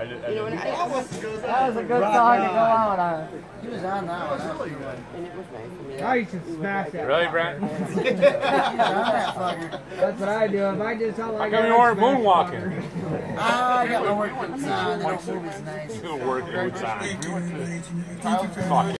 You know, that was a good song to go out on. He was on that one. and it was nice for me. Now you should smash that. Really, Brent? He was on that fucker. That's what I do. If I just tell like How come you weren't moonwalking? I got my work boots on. The movie's nice. Work boots on. Fuck